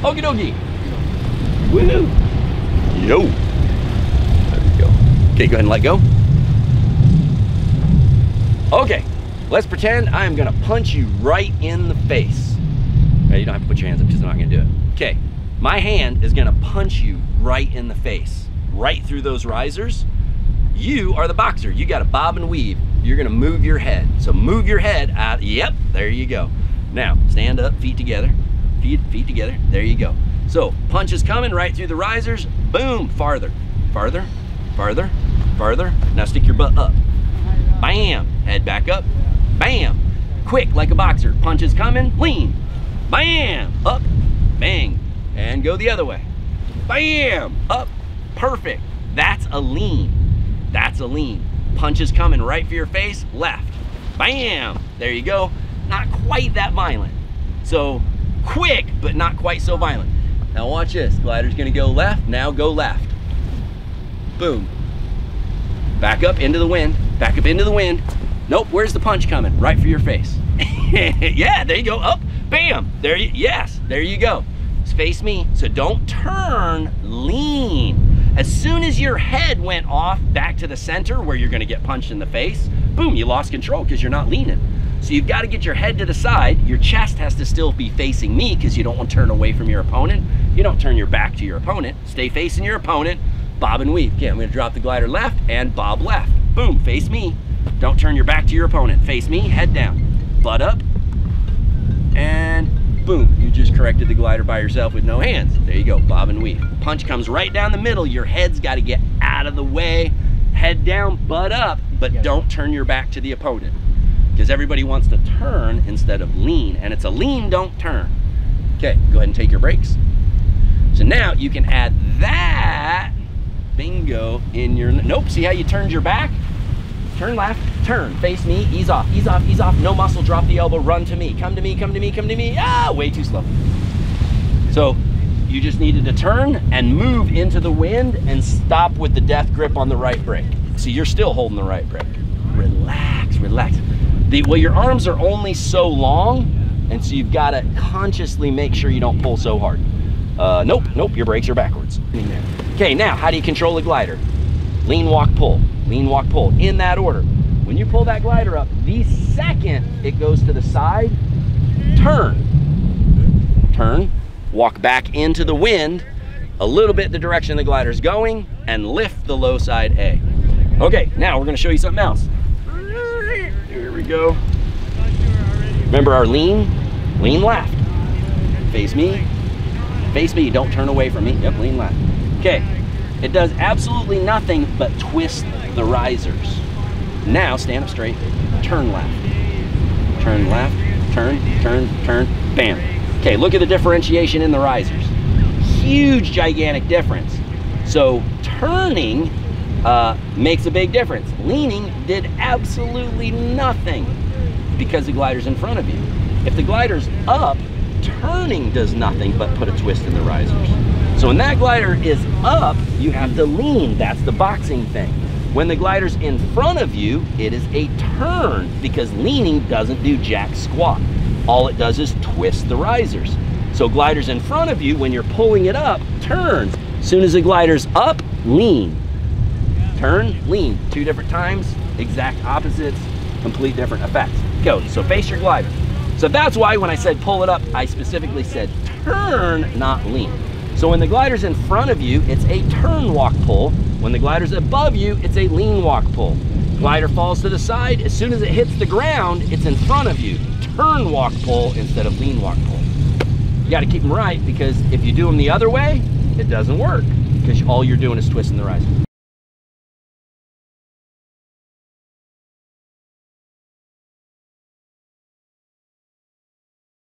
Okie dokie. Woo! Yo! There we go. Okay, go ahead and let go. Okay, let's pretend I'm gonna punch you right in the face. Okay, you don't have to put your hands up because I'm not gonna do it. Okay, my hand is gonna punch you right in the face, right through those risers. You are the boxer. You gotta bob and weave. You're gonna move your head. So move your head out. Yep, there you go. Now, stand up, feet together. Feet together, there you go. So, punch is coming right through the risers. Boom, farther, farther, farther, farther. Now stick your butt up. Bam, head back up. Bam, quick like a boxer. Punch is coming, lean. Bam, up, bang, and go the other way. Bam, up, perfect. That's a lean. That's a lean. Punch is coming right for your face, left. Bam, there you go. Not quite that violent. So quick, but not quite so violent. Now watch this. Glider's gonna go left, now go left. Boom. Back up into the wind, back up into the wind. Nope, where's the punch coming? Right for your face. Yeah, there you go, up, bam. There you, yes, there you go. Just face me, so don't turn, lean. As soon as your head went off back to the center where you're gonna get punched in the face, boom, you lost control because you're not leaning. So you've got to get your head to the side. Your chest has to still be facing me because you don't want to turn away from your opponent. You don't turn your back to your opponent. Stay facing your opponent, bob and weave. Okay, I'm gonna drop the glider left and bob left. Boom, face me. Don't turn your back to your opponent. Face me, head down, butt up, and boom, you just corrected the glider by yourself with no hands. There you go, bob and weave. Punch comes right down the middle. Your head's got to get out of the way. Head down, butt up, but don't turn your back to the opponent. Because everybody wants to turn instead of lean, and it's a lean, don't turn. Okay, go ahead and take your brakes. So now you can add that, bingo, in your, nope, see how you turned your back? Turn left, turn, face me, ease off, ease off, ease off, no muscle, drop the elbow, run to me, come to me, come to me, come to me, ah, way too slow. So you just needed to turn and move into the wind and stop with the death grip on the right brake. So you're still holding the right brake. Relax, relax. Well, your arms are only so long, and so you've got to consciously make sure you don't pull so hard. Nope, nope, your brakes are backwards. Okay, now, how do you control the glider? Lean, walk, pull. Lean, walk, pull, in that order. When you pull that glider up, the second it goes to the side, turn. Turn, walk back into the wind, a little bit the direction the glider's going, and lift the low side A. Okay, now we're gonna show you something else. Here we go. Remember our lean? Lean left. Face me, don't turn away from me. Yep, lean left. Okay, it does absolutely nothing but twist the risers. Now stand up straight, turn left. Turn left, turn, turn, turn, bam. Okay, look at the differentiation in the risers. Huge, gigantic difference. So turning makes a big difference. Leaning did absolutely nothing because the glider's in front of you. If the glider's up, turning does nothing but put a twist in the risers. So when that glider is up, you have to lean. That's the boxing thing. When the glider's in front of you, it is a turn because leaning doesn't do jack squat. All it does is twist the risers. So glider's in front of you, when you're pulling it up, turns. As soon as the glider's up, lean. Turn, lean, 2 different times, exact opposites, complete different effects. Go, so face your glider. So that's why when I said pull it up, I specifically said turn, not lean. So when the glider's in front of you, it's a turn, walk, pull. When the glider's above you, it's a lean, walk, pull. Glider falls to the side, as soon as it hits the ground, it's in front of you. Turn, walk, pull instead of lean, walk, pull. You gotta keep them right because if you do them the other way, it doesn't work because all you're doing is twisting the riser.